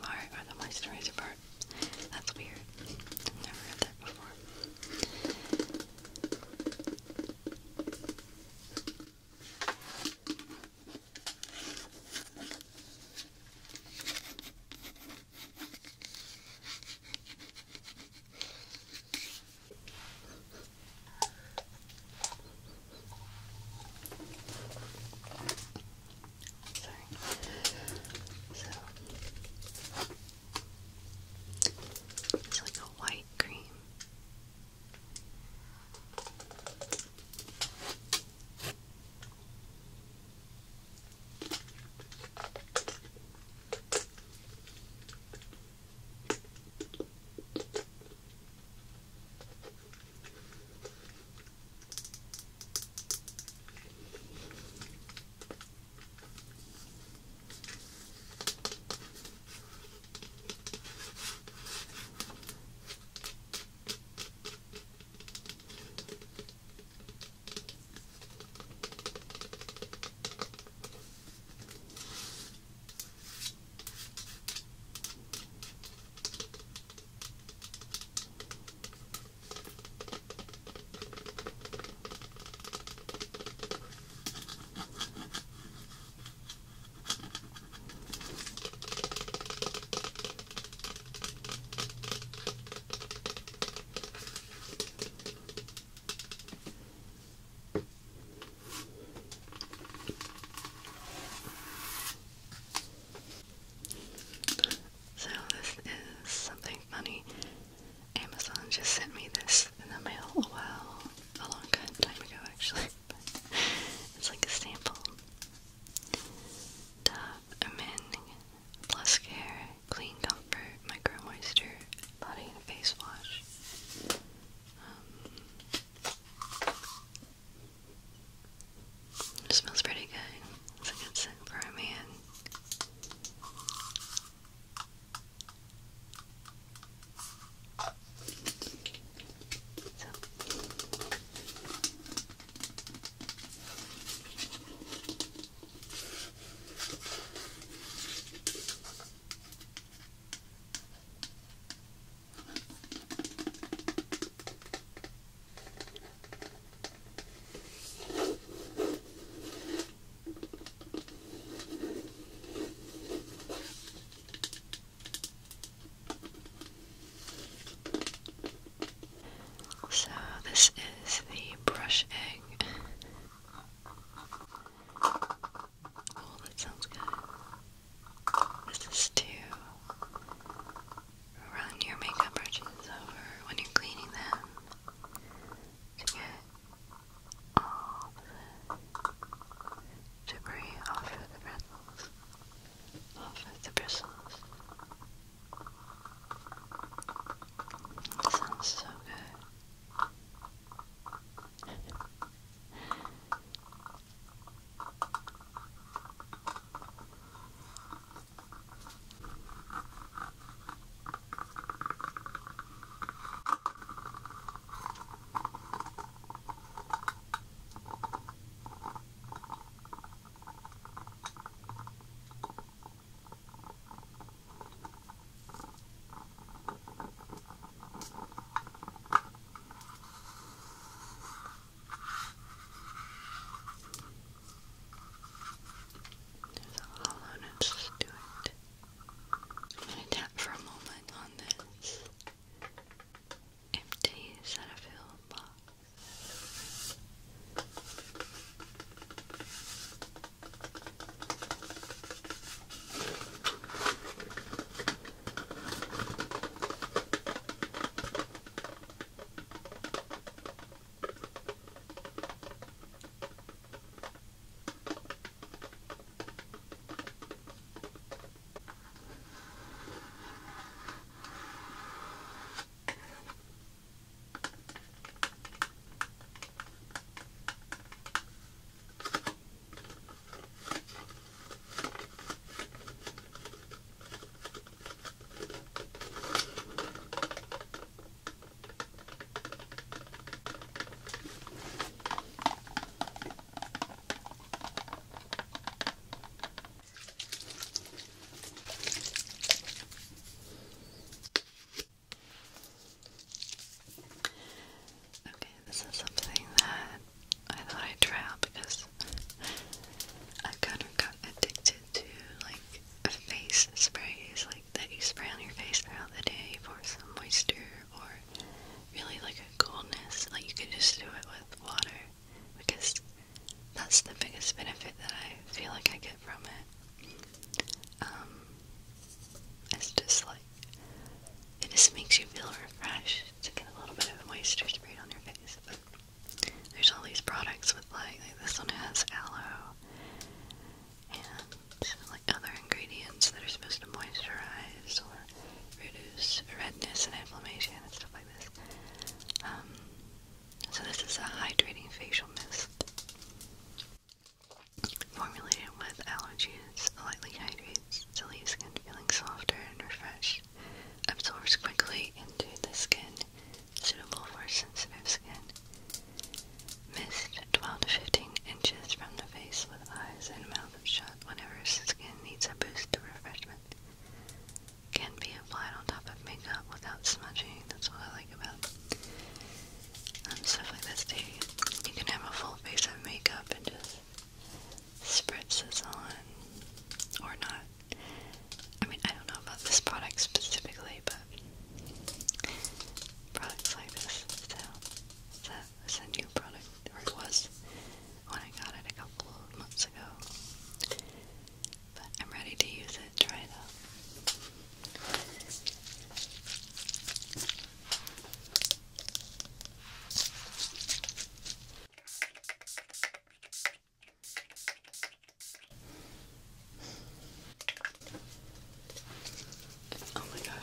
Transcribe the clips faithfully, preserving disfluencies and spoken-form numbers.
part or the moisturizer part. That's weird. I've never heard that before. Sorry. So it's like a white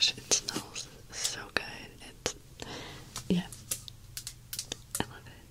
gosh, it smells so good. It's, yeah, I love it.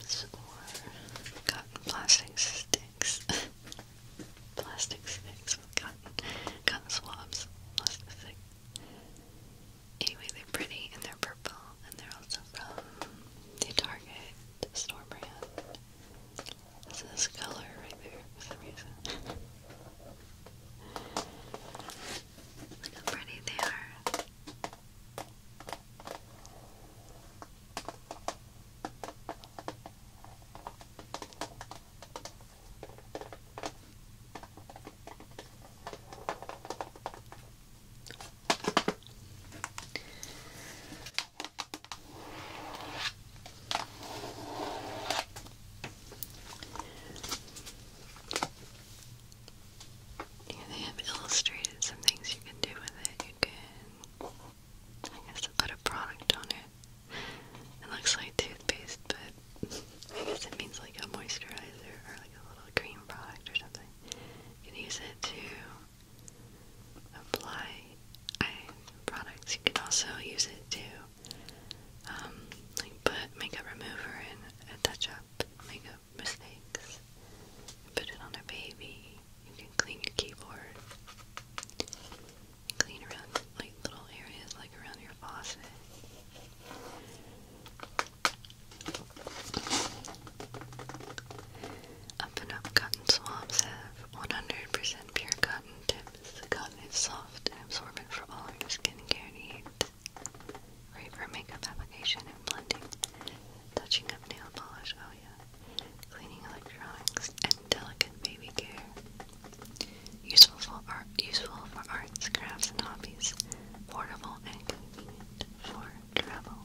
swabs or cotton plastic sticks. Plastic sticks with cotton, cotton swabs, plastic stick. Anyway, they're pretty and they're purple and they're also from the Target store brand. It's this color right there for some reason. Look how pretty they are. Here they have illustrated some things you can do with it. You can, I guess, put a product on it. It looks like toothpaste, but I guess it means like a moisturizer or like a little cream product or something. You can use it to apply eye products. You can also use it to um, like put makeup remover and a touch up makeup mistakes. Put it on a baby. You can clean your keyboard. Clean around like little areas like around your faucet. Up and Up cotton swabs have one hundred percent pure cotton tips. The cotton is soft and absorbent for all your skincare needs. Great for makeup application and blending. Touching up nail polish, oh yeah. Cleaning electronics and delicate baby care. Useful for art, useful for arts, crafts, and hobbies. Portable and convenient for travel.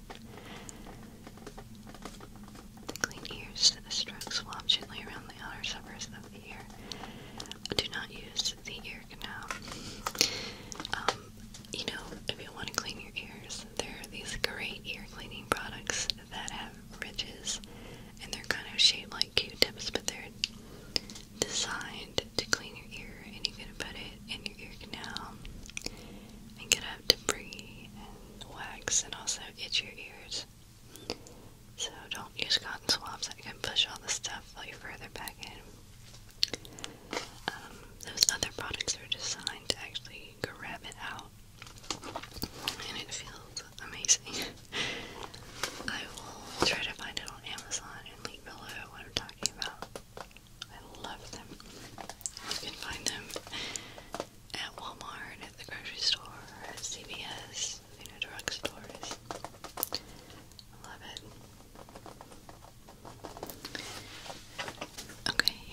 To clean ears, stroke swab gently around the outer surface of the ear. Do not use the ear canal. Um, you know, if you want to clean your ears, there are these great ear cleaning products that have ridges, and they're kind of shaped like Q-tips, but they're designed to clean your ear, and you can put it in your ear canal and get out debris and wax and also itch your ears. So don't use cotton swabs that can push all the stuff way further back in. Um, those other products are designed to actually grab it out, and it feels amazing. I will try to find it on Amazon and link below what I'm talking about. I love them. You can find them at Walmart, at the grocery store, at C V S, you know, drugstores. I love it. Okay,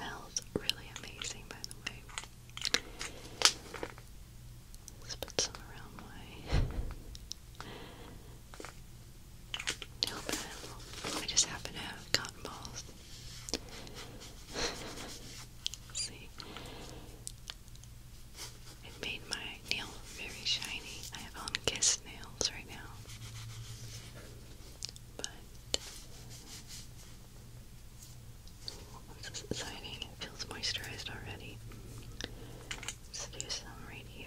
smells really amazing, by the way. Let's put some around my nail bed. I just happen to have cotton balls. See? It made my nail very shiny. I have on Kiss nails right now. But this is exciting. It feels moisturized already. Let's do some right here.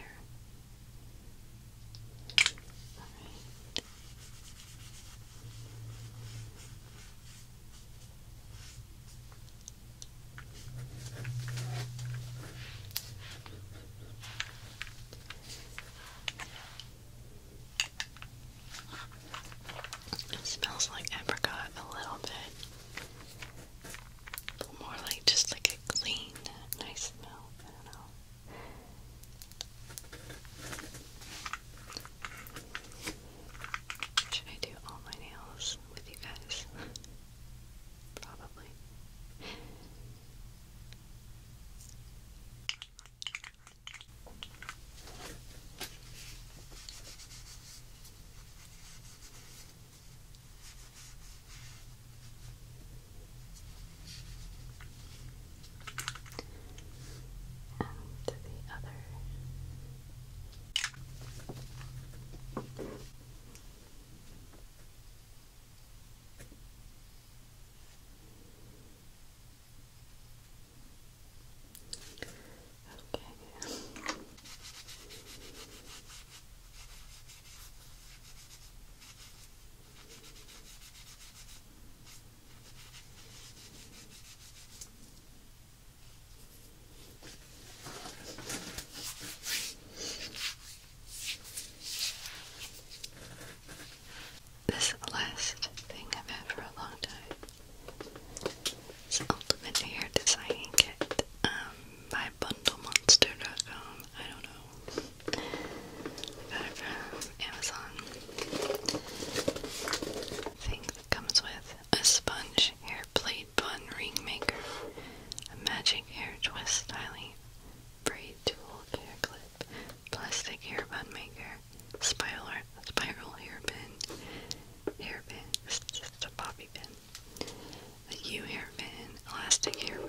Alright. It smells like apricot a little bit. More like just like a clean, nice smell. I don't know. Should I do all my nails with you guys? Probably. And the other. Okay. This last thing I've had for a long time. It's Ultimate Hair Designing Kit um, by bundle monster dot com. I don't know. I got it from Amazon. Thing that comes with a sponge hair plate bun ring maker, a magic hair twist styling braid tool hair clip, plastic hair bun maker, spiral spiral hair pin, hair pin, it's just a bobby pin, a U hair pin, elastic hair